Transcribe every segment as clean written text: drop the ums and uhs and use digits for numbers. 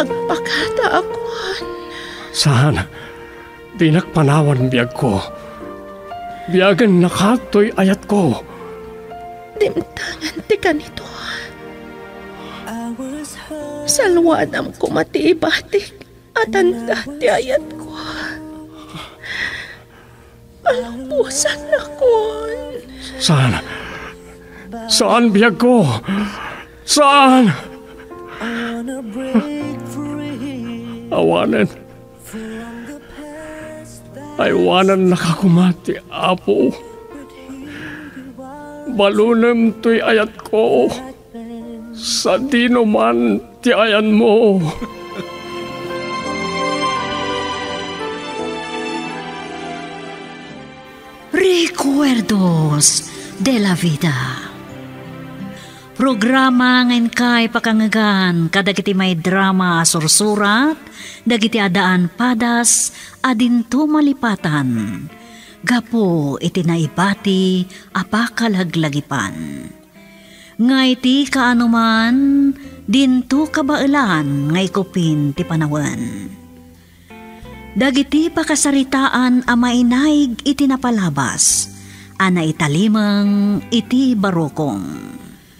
agpakata akuan. Saan? Di nakpanawan biyag ko. Biyagan nakatoy ayat ko. Dimtangan ti kanito. Salwadam ko matiibatik at anda ti ayat ko. Alampusan na kon. Saan? Saan biyag ko? Saan? Awanan. Aywanan nakakumati, Apo. Balunem to'y ayat ko. Sa dino man ti ayan mo. Recuerdos de la Vida. Programa ngayon kay pakangagan kadagiti may drama sursurat, dagiti adaan padas, adinto malipatan. Gapo iti naibati apakalaglagipan. Ngay ti kaanuman, dinto kabailan ngay kupin ti panawan. Dagiti pakasaritaan a mainaig iti napalabas, ana italimang iti barokong.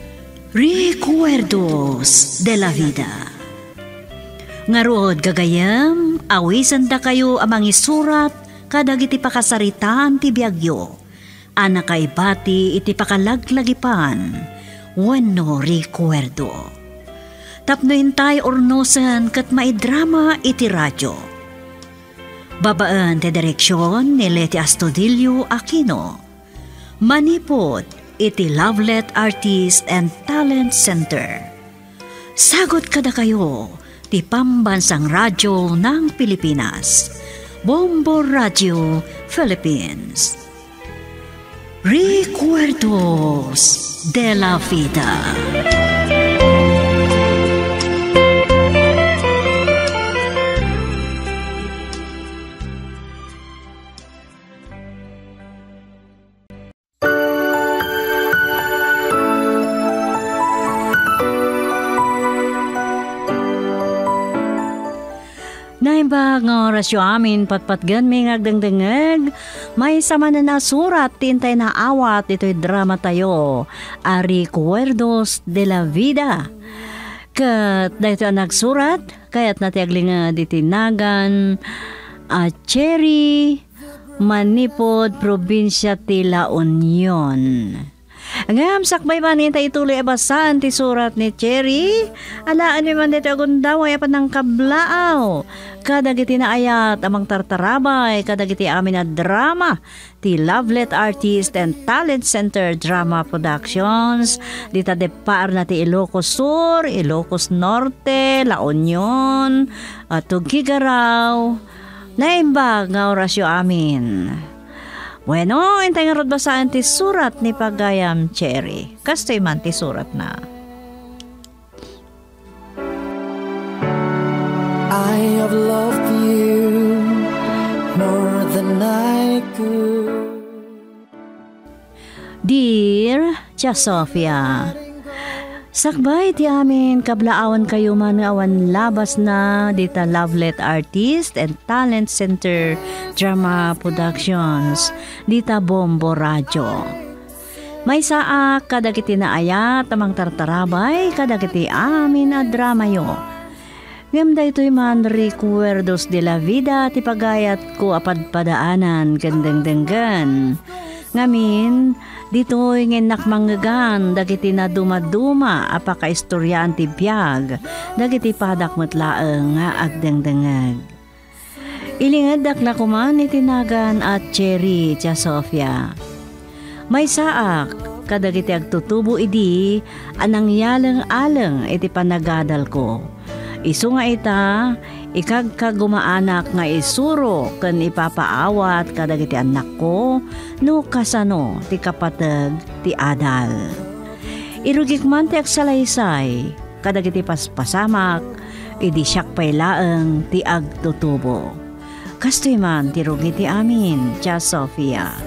Recuerdos de la Vida. Ngarod gagayam, awisan da kayo amang isurat kadagiti pakasaritaan ti biagyo, ana kaibati iti pakalaglagipan, wenno recuerdo. Tapno intay ornosan kat maidrama iti radyo. Babaan ti direksyon ni Leti Astudillo Aquino. Manipod iti Lovelet Artist and Talent Center. Sagot kada kayo ti Pambansang Radyo ng Pilipinas. Bombo Radio Philippines. Recuerdos de la Vida. Naimbag nga orasyo amin patpatgan may ngagdangdangag, may sama na nasurat tintay na awat ito'y drama tayo, Recuerdos de la Vida. Kat dahito ang nagsurat, kaya't natiagling nga ditinagan, Cherry, Manipod, Probinsya ti La Union. Ngam sakbay man nintay ituloy abasan ti surat ni Cherry. Alaan mi man dito agundaw ay panang kablaaw. Kadagiti na ayat amang tartarabay, kadagiti amin na drama ti Lovelet Artist and Talent Center Drama Productions. Dita depar na ti Ilocos Sur, Ilocos Norte, La Union, at Tugigaraw. Naimbag nga orasyo amin. Bueno, intay nga rod basaan ti surat ni Pagayam Cherry. Kastoy man ti surat na. I have loved you more than I could. Dear Tia Sofia, sakbay ti amin kablaawan kayo man awan labas na dita Lovelet Artist and Talent Center Drama Productions dita Bombo Radio. May saak kadagiti na ayat amang tartarabay kadagiti amin a drama yo. Ngamda ito'y man Recuerdos de la Vida ti pagayat ko apadpadaanan gandang-danggan. Ngamin, dito'y ngenak manggagan dagiti na dumaduma apaka-istoryaan ti biyag dagiti padak matlaeng nga agdang-dangag. Ilingad na kuman itinagan at Cherry Tia Sofia. May saak kadagiti agtutubo idi anang yalang-alang iti panagadal ko. Isu nga ita, ikagkagumaanak nga isuro ken ipapaawat kadagiti anak ko no kasano ti kapateg ti adal. Irugik man ti agsalaysay kadagiti paspasamak idi siak paylaeng ti agtutubo. Kastoy man ti rugi ti amin, Tia Sofia.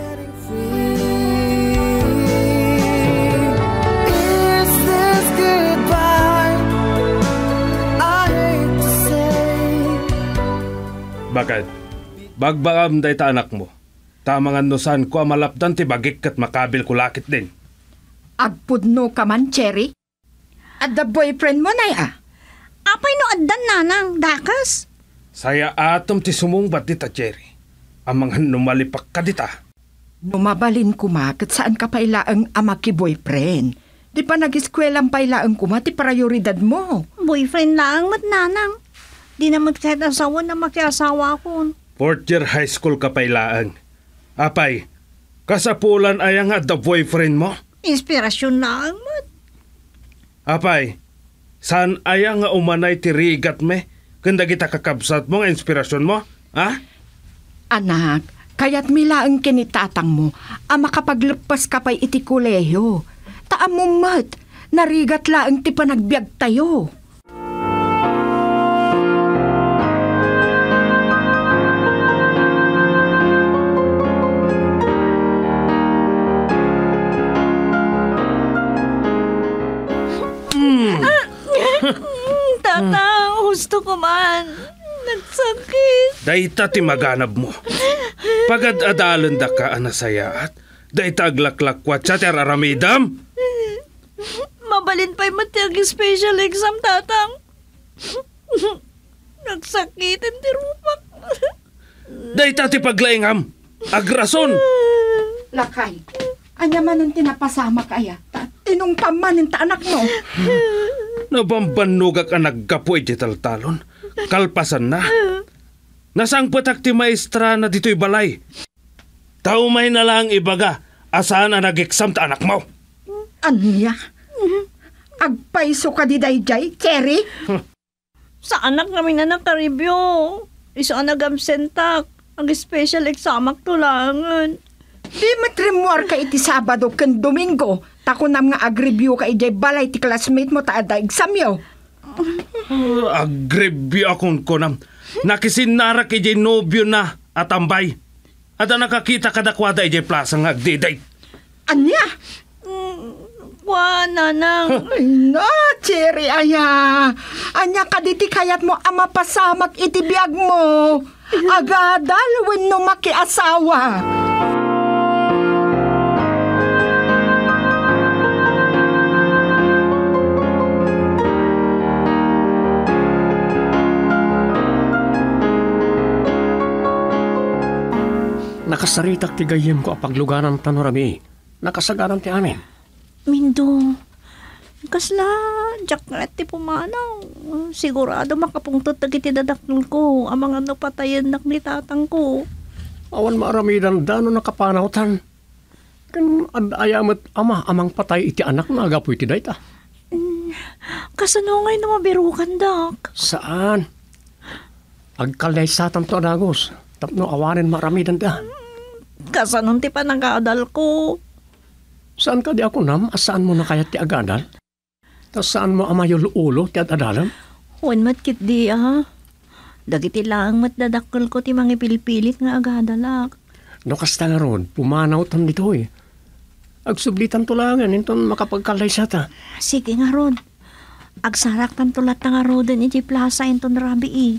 Is this goodbye? I hate to say Bakit? Bagbagam day ta anak mo. Tamangan nusan ko malapdan ti bagik kat makabil ko lakit din. Agpudno ka man, Cherry? At the boyfriend mo na ya? Apay no addan nanang, dakas. Saya atom ti sumungbat dita, Cherry. Amang numalipak ka dita. Numabalin kuma kat saan ka pailaang ama ki boyfriend. Di pa nag-eskwelaang pailaang kuma ti prioridad mo. Boyfriend lang, mat nanang. Di naman kahit asawa na makiasawa ko. Fourth year high school ka pailaan. Apay, kasapulan ay nga the boyfriend mo? Inspirasyon lang, mat. Apay, saan ay nga umanay ti rigat me? Kanda kita kakabsat mo nga inspirasyon mo? Ha? Anak, kaya't milaang kinitatang mo, makapaglepas ka pa'y iti kuleyo. Taam mo mat, narigat laang ti panagbiag tayo. Tatang, gusto ko man. Nagsakit. Dayta ti maganab mo. Pagad adalan da ka anasayaat. Dayta aglaklakwat sa ti araramidam. Mabalin pa'y matiyag special exam, tatang. Nagsakit ang tirupak. Dayta ti paglaingam. Agrason. Lakay, anya man ang tinapasama kaya. Tinungpaman ta anak mo. Nabambanugak ang nagkapoy di taltalon. Kalpasan na. Nasang patak ti maestra na dito'y balay. Taumay na lang ibaga. Asaan ang nag-exam ta anak mo? Anya? Agpaiso ka di dayjay, Cherry? Sa anak namin na nakareview. Isa nag-absentak. Ang special exam tulangan. Di matrimwar ka iti Sabado ken Domingo. Tako nam nga agribyo ka ijay balay ti classmate mo ta ada exam yo. Agribyo akong kunam. Nakisinara kay jay nobyo na atambay. Ada nakakita kadakwada ijay plaza nga agdiday. Anya? Nanang. Ay na, Cherry aya. Anya kaditi kayat mo ama pasamak iti biag mo. Agadal wenno makiasawa. Nakasaritak ti gayem ko apagluganan tanorami. Nakasagaran ti amin. Mindo, kasla, jacket ti pumanaw. Sigurado makapungtot na kiti dadaknul ko. Ang mga napatayan nak ni tatang ko. Awan maaramidan dano nakapanawtan. Kan ayamat ama amang patay iti anak na agapoy ti dayta. Kasanungay na mabirukan, dak. Saan? Agkalay satan to adagos. Tapno awanin maramidan da. Kasanong ti panag-aadal ko. Saan ka di ako nam? Asaan mo na kaya ti agadal? Tas saan mo amayol ulo ti adalam? Huwag matkit di Dagiti lang matdadakkel ko ti mga pilipilit nga agadalak. No kasta nga ron, pumanaw tan dito eh. Agsublitan tulangan, inton makapagkalay sata. Sige nga ron. Agsarak tan tulat nga rodan iti plaza inton rabi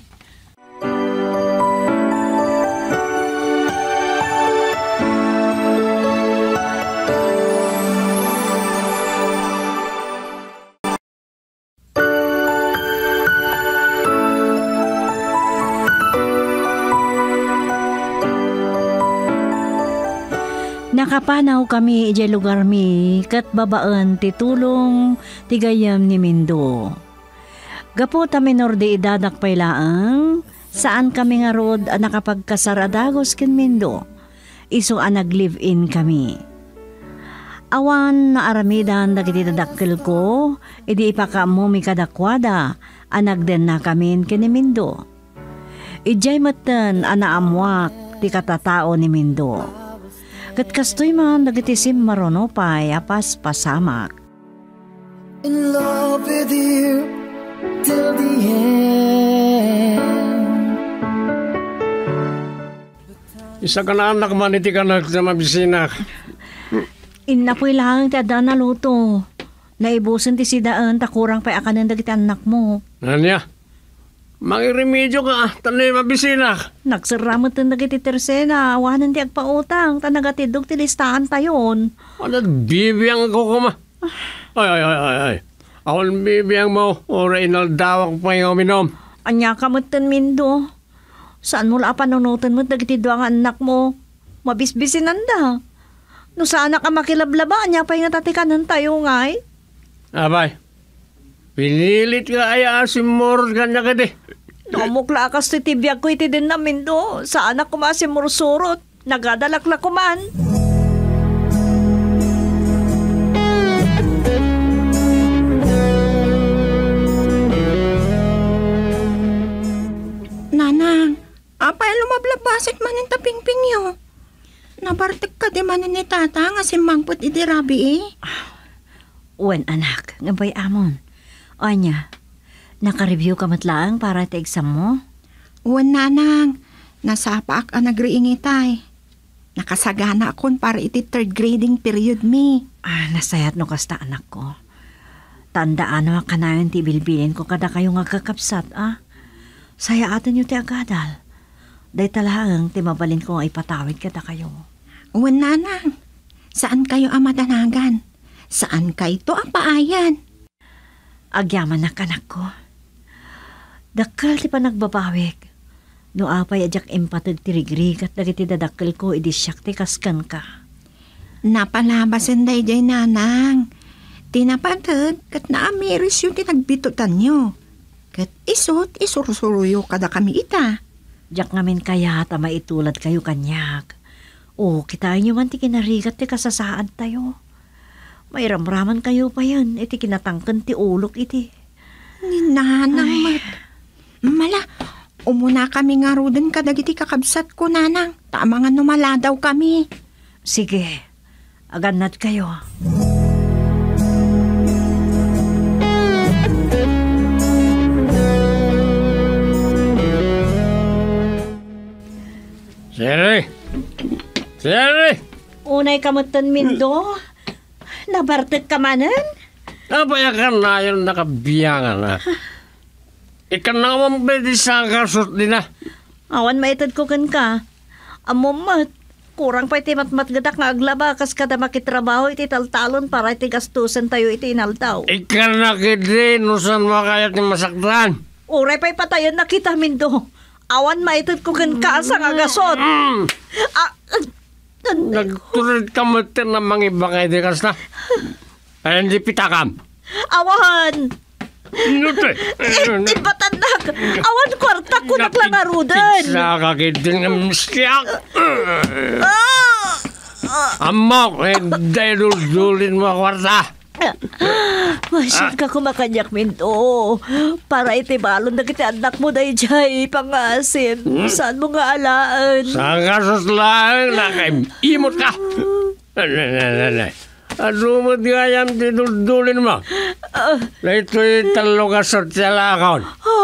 Nakapanaw kami iti lugar mi kat babaan ti tulong ti gayam ni Mindo. Gapo ta menor de idadak paylaang saan kami nga rod nakapagkasaradagos ken Mindo. Iso nag-live-in kami. Awan na aramidan dagiti dadakkel ko idi ipakamo mi kadakwada anagden na kami ken ni Mindo. Ijay matan anaamwak ti katatao ni Mindo. Kat kastoy man nagitisim marono pa'y apas pasamak. In love with you till the end. Isa ka na anak man iti ka na sa mabisina. Inapoy lang ti ada na luto. Naibusan ti sidaan takurang pa'y akanan dagiti anak mo. Nanya? Mangiremedyo ka, tanay mabisina. Nagsaramot na nagiti tersena, awanan ti agpautang, tanagatidog ti listahan tayon. Ano, bibiyang ako kuma. Ay. Awan bibiyang mo, ora inaldawak pa yung minom. Anya ka mo Mindo. Saan mo la panunutan mo dagiti ang anak mo? Mabisbisinan da. No sana ka makilablaba, anya pa yung natatikanan tayo ngay. Abay, pinilit ka ay asimor kanya ka di. Namukla kas ti tibiyag ko iti din na Mindo. Saan ako masimursurot? Nagadalakla ko man. Nanang, apay lumablabasit man yung tapingping yo. Nabartek ka di man ni tata nga si mangput iti rabi eh. Wen anak, ngabay amon. O anya, naka-review ka matlaang para iti exam mo? Uwan nanang, nasapak ang nagriingitay. Nakasagana akon para iti third grading period mi. Nasayat no kasta anak ko. Tandaan mo ka na yung tibilbilin ko kada kayo nga kakapsat Saya atin yung ti agadal. Day talagang timabalin ko ay patawid kada kayo. Uwan nanang, saan kayo amadanagan? Saan kayo to apaayan? Agyaman na kanak ko. Dakal ti pa nagbabawik. No apay adyak empatag tirigrig at dagiti dadakal ko idisyak ti kaskan ka. Napalabasan day day nanang. Tinapatag kat naamiris yung tinagbitutan nyo. Kat isot isursuruyo kada kami ita. Diyak ngamin kaya ta maitulad kayo kanyak. O kita nyo man ti kinarigat ti kasasaan tayo. May ramraman kayo pa yan. Iti kinatangkan ti ulok iti. Ninanang mat. Mala, umuna kami nga rudan kadagiti kakabsat ko nanang. Tama nga numala daw kami. Sige, aganat kayo. Siri! Unay kamutan Mindo. Nabartek ka manan? Abaya ka na yung nakabiyangan na. Ikan na naman pwede sa kasot din na. Awan maitad ko kan ka. Amumat. Kurang pa iti matmat gadak nga aglaba kas kada makitrabaho iti taltalon para iti gastusan tayo iti inaltaw. Ikan na kidi, nusan mo kaya ti masaktan. Uray pa'y patayon na kita Mindo. Awan maitad ko kan ka sa nga gasot. Nagturid ka mo tin na mga iba kayo di kas na. Ay, hindi pitakam. Awan! Nute! Ipatandak! Awan kwarta ko naklangarudan! Pizza ka kidin ng misyak. Amok, dahil dulin mo kwarta. Masyad ka kumakanyak Mindo. Para itibalon na kita anak mo dahi jay pangasim. Saan mo nga alaan? Sa kasos lang, nakaimot ka. Ano mo di ayam tinudulin mo? Na ito'y talo ka sa tiyalakaon.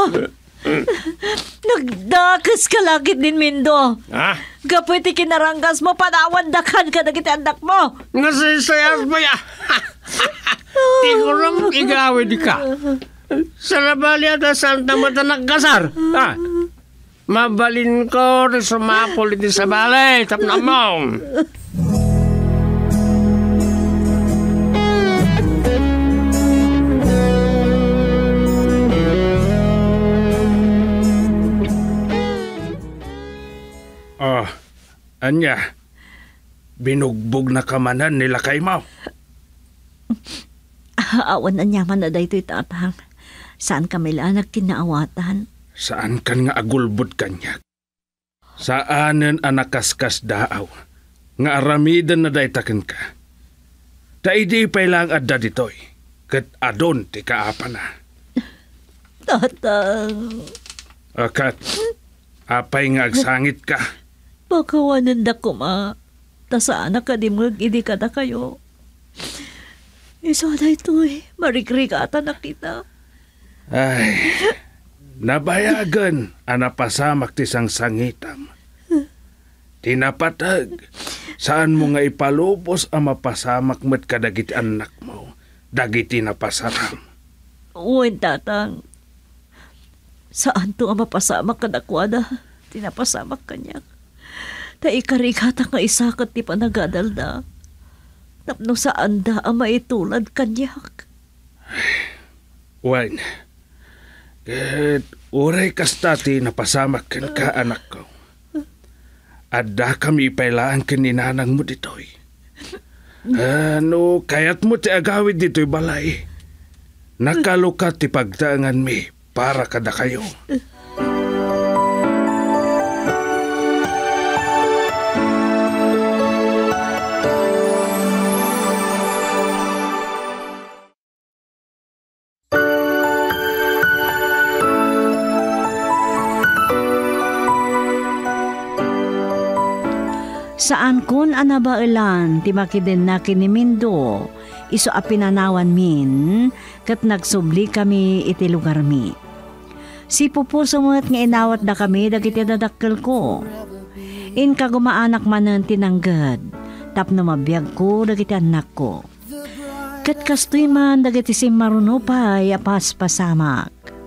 Nagdakas ka lagit din Mindo. Ha? Gapoy ti kinaranggas mo, panawandakan ka na kita anak mo. Nasisayas mo ya. Di ko lang igawin ka. Sa labali at santa mo ta nagkasar. Ha? Mabalin ko rin sumapol iti sa balay. Tap na mo. Anya, binugbog na kamanan nila kay Mau. Awan na nyaman na daytoy tatang. Saan kami lang nagkinaawatan? Saan kan nga agulbot kanyak? Saanen anakaskas daaw? Nga aramidan na daytaken ka. Daidi pa'y lang adda ditoy. Kat adon ti kaapa na. Tatang. Akat, apay nga agsangit ka. Pagkawanan da ko ma. Tasaan na kadimag idi ka na kayo. Isa na ito marikrigatan na kita. Ay, nabayagan anapasamak ti sang sangitam. Tinapatag, saan mo nga ipalubos ang mapasamak met kadagiti anak mo, dagiti napasaram. Uwin tatang. Saan to ang mapasamak ka na kuwada? Tinapasamak ka niya. Ta ikarikata nga isakat ti panagadal na. Tapno saan da ang maitulad kanyak. Wan, uray kastati napasamak kan ka anak ko. Adda kami pailaan kaninanang mo ditoy. Ano, kaya't mo ti agawid dito'y balay. Nakalukat ti pagtaangan mi para kada kayo. Saan kun anabailan ti makiden na kinimindo, iso a pinanawan min, kat nagsubli kami iti lugar mi. Si pupuso mo't nga inawat na kami, dagiti dadakkel ko. In kagumaanak manan tinanggad, tapno mabiyag ko, dagiti anak ko. Kat kastoy man, dagiti si marunupay, apas pasamak.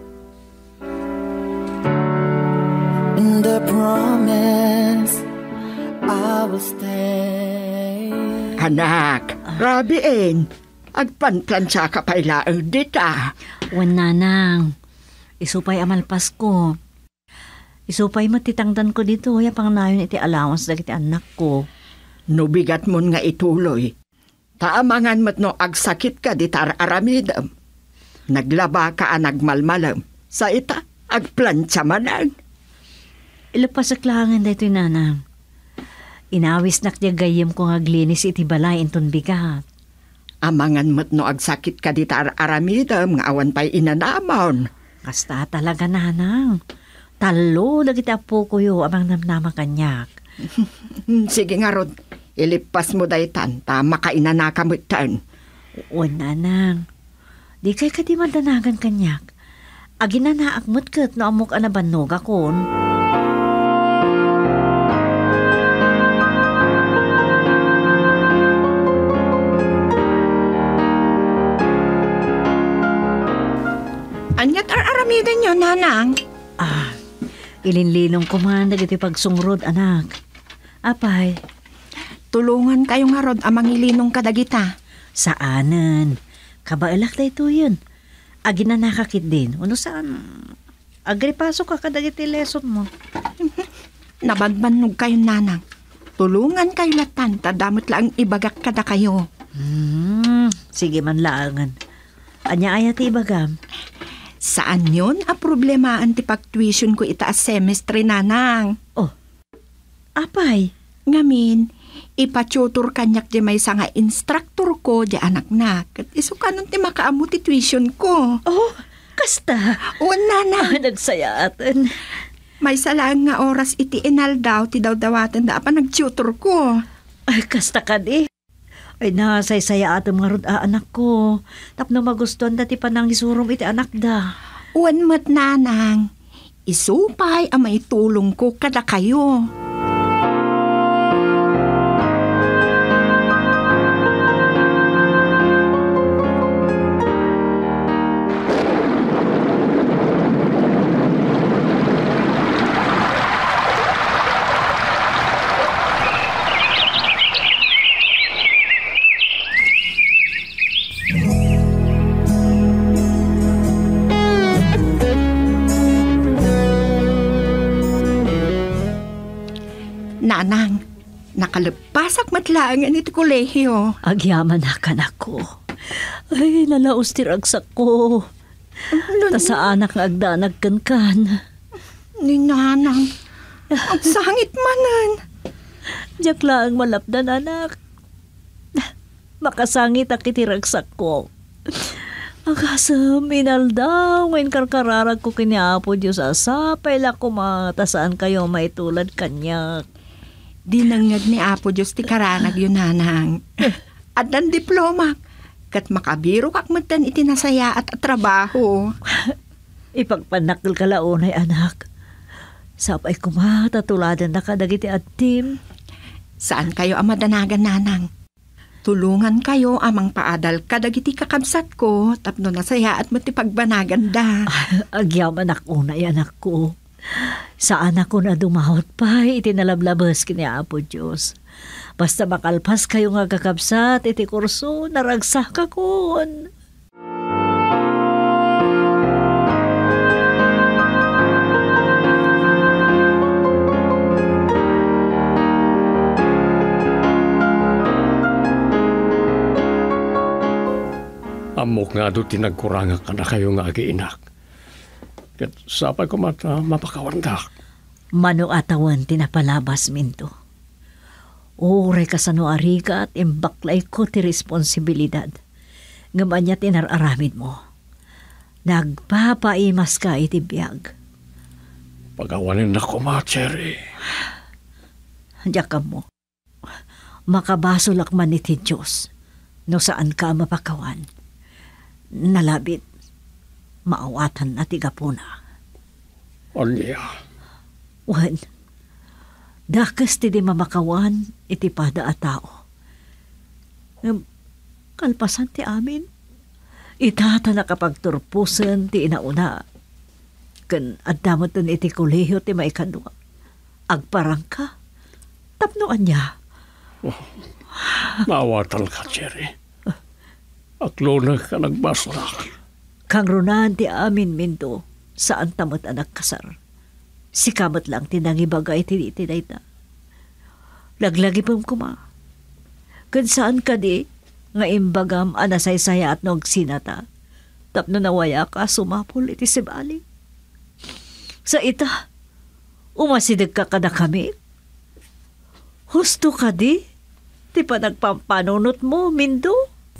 In the promise I will stay. Anak, rabiin. Agpanplansya ka pailaang dita. Wan nanang, isupay amalpas ko. Isupay matitangdan ko dito, ya pang nayon iti allowance dagiti anak ko. Nubigat mo nga ituloy. Taamangan mo't no agsakit ka di aramidam. Naglaba ka nagmalmalam. Sa ita, agplansya manang. Ilapasaklangan dito nanang. Inawis nakdiya gayem ko nga glinis iti balay inton bigat. Amangan mo't no agsakit ka di aramidam nga awan pa'y inanamon. Kasta talaga nanang. Talo dagiti apo ko yo amang namnama kanyak. Sige nga rod, ilipas mo daytan, tama ka inanakamutan. O nanang, di kay kadi madanagan kanyak. Aginanaak mo't kat no amok anabanog akon. Anyat aramidan nyo, nanang. Ilinlinong ko man dagiti pagsungrod, anak. Apay, Tulungan kayo nga rod amang ilinong kadagita. saanan? Kabailak na ito yun. Agi na nakakit din. Ano saan? Agripasok ka kadagiti lesson mo. Nabadbanog kayo, nanang. Tulungan kayo latan, tadamot lang ibagak kada kayo. Sige man laangan. Anya ayat ibagam. Saan yun a problemaan ti pag-tuition ko itaas semestre, nanang? Oh, apay? Ngamin, ipatutor kanyak di may nga instructor ko di anak na. Kat iso kanon ti makaamu ti tuition ko. Oh, kasta. O, nanang. Nagsaya atin. May salang nga oras iti inal daw, ti daw-dawatan da pa nag-tutor ko. Ay, kasta ka di. Ay, nasaysaya atin nga rod anak ko. Tapno magustuhan dati pa nang isurom iti anak da. Uwan mat, nanang. Isupay ang may tulong ko kada kayo. Nanang, nakalapasak matlaangan iti kolehiyo. Agyaman na ka na ko. Ay, nalaos tiragsak ko. Ta sa anak nga agdanag kan. Ni nanang, ang sangit manan. Diyak lang malapdan anak. Makasangit ak itiragsak ko. Agasam, inaldaw, ngayon karkararag ko kiniapo Diyos asapay la kumatasaan kayo maitulad kanyak. Dinangag ni Apo Diyos ti karanag yun, nanang. At ang diploma, kat makabiro kak matan iti nasaya at trabaho. Ipagpanakil ka launay anak. Sapay kumatatuladan na kadagiti at team. Saan kayo ang madanagan, nanang? Tulungan kayo amang paadal kadagiti kakabsat ko tapno nasaya at matipagbanagan da. Agyaman ako na yan ako. Saan ako na dumahot pa, itinalablabas kini Apo Diyos. Basta makalpas kayo nga kakabsat, iti kurso, naragsak ka kon. Amok nga do tinagkuranga ka na kayo nga agiinak. Kat sapay ko mapakawandak. Mano atawan tinapalabas minto. Ure ka sa no ariga at imbaklay ko ti responsibilidad. Ngaman niya tinararamid mo. Nagpapaimas ka iti biyag. Pagawanin na ko Cherry. Diyak mo. Makabasolak man iti Diyos. No saan ka mapakawan. Nalabit. Maawatan na tigapuna. Anya. Wan. Dakas ti di mamakawan iti pada a tao. Kalpasan ti amin. Itata na kapag turpusan ti inauna. Kan addamotan iti kolehiyo ti maikadwa. Agparang ka. Tapnoan niya. Oh, maawatan ka, Cherry. Aklo na ka nagbasulak. Kang runahan ti amin minto. Saan tamot anak kasar. Si kamot lang tinangibagay ti dayta. Laglagi pang kuma. Kan saan ka di, nga imbagam anasaysaya at nagsinata. Tapno nawaya ka sumapol iti sibali. Sa ita, umasidag ka kada kami. Husto ka di, ti pa nagpampanunot mo, Mindo.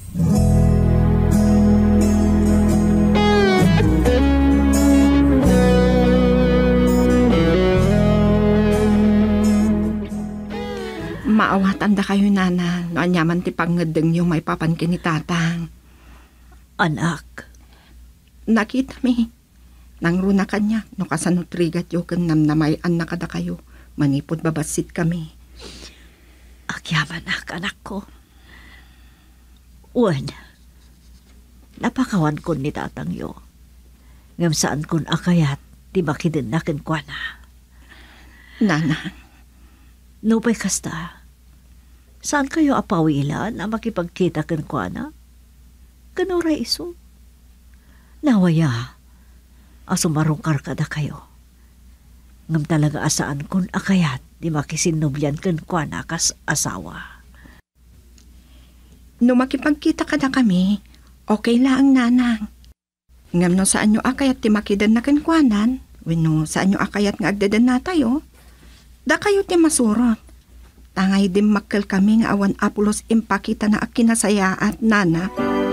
Maawatan da kayo, nana. No anyaman ti pangadeng yung may papankin ni tatang. Anak. Nakita mi. Nangruna kanya. No kasanutrigat yung namnamayan na kada kayo. Manipod babasit kami. Agyaman anak ko. Uwan. Napakawan ko ni tatang yo. Ngam saan kun akayat di makidinakin kwa na. Nana. Nupay kasta. Saan kayo apawilan na makipagkita kan kwa na? Ganura iso. Nawaya. Asumarungkar kada kayo. Ngam talaga asaan kun akayat di makisinubyan kan kwa na kas asawa. No makipagkita ka na kami, okay lang, nanang. Ngam no saan nyo akayat ti makidan na kankwanan, wenno saan nyo akayat nga agdadan na tayo, da kayo ti masurot. Tangay din makkel kami nga awan apulos impakita na akinasaya at nana.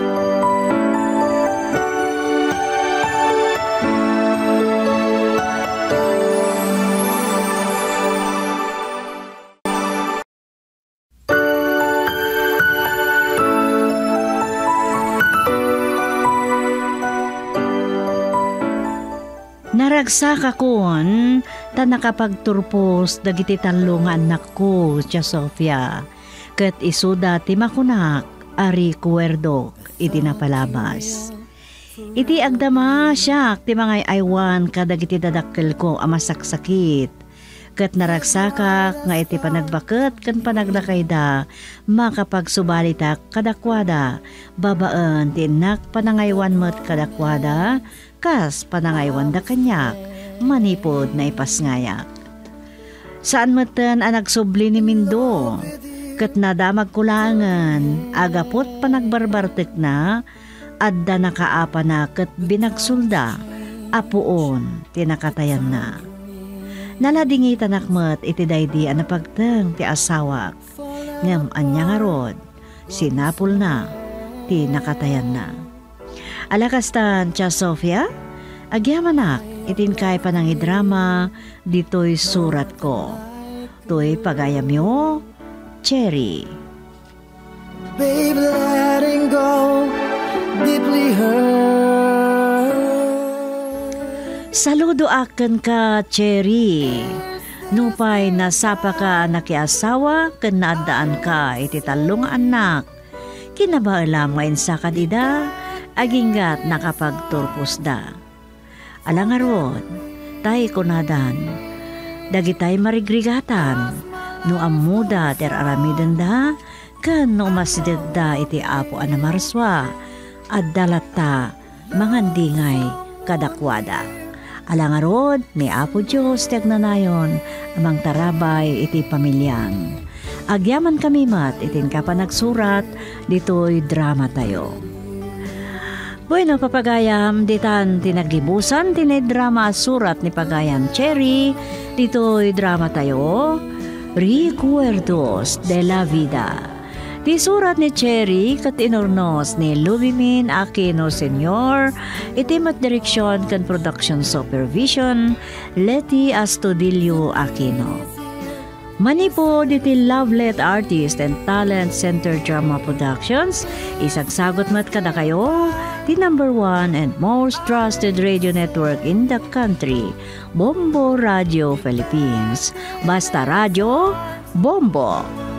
Naragsak akon, ta nakapagturpos dagiti talungan anak ko, Tia Sofia. Kat iso dati makunak, ari kuwerdok, iti napalabas. Iti agdama siyak, ti mga aywan kadagiti dadakkel ko amasaksakit. Kat naragsakak nga iti panagbaket kan panaglakay da, makapagsubalitak kadakwada, babaan tinak panangaywan mo't kadakwada, kas panangaywan da kanyak, manipod na ipasngayak. Saan matan ang nagsubli ni Mindo? Kat nadamag kulangan, agapot panagbarbartek na, adda nakaapa na kat binagsulda, apuon, tinakatayan na. Naladingi tanakmat iti daydi ang napagtang ti asawak, ngam anya nga rod, sinapul na, ti nakatayan na. Alakastan, Tia Sofia, agyamanak, itinkay pa ng idrama, dito'y surat ko. To'y pagayam yo, Cherry. Babe, letting go, deeply hurt. Saludo aken ka, Cherry. Nupay nasapa ka nakiasawa, ken naadaan ka iti talong anak, kinabaalam nga insa kadida, aginggat nakapagturpos da. Alangarod, tay kunadan, dagitay marigrigatan, no amuda ter aramiden da, kan no umasidad da iti apo anamarswa, at dalata mangandingay kadakwada. Alangarod ni Apo Diyos tegnanayon amang tarabay iti pamilyang. Agyaman kami mat itin ka pa nagsurat dito'y drama tayo. Bueno, papagayam, ditan tinaglibusan, tinay drama surat ni Pagayam Cherry, dito'y drama tayo, Recuerdos de la Vida. Di surat ni Cherry kat inornos ni Lubimin Aquino Sr., itimat direksyon kan production supervision, Leti Astudillo Aquino. Manipo diti Lovelet Artist and Talent Center Drama Productions, isagsagot mat kada kayo, the #1 and most trusted radio network in the country, Bombo Radio Philippines. Basta Radio, Bombo!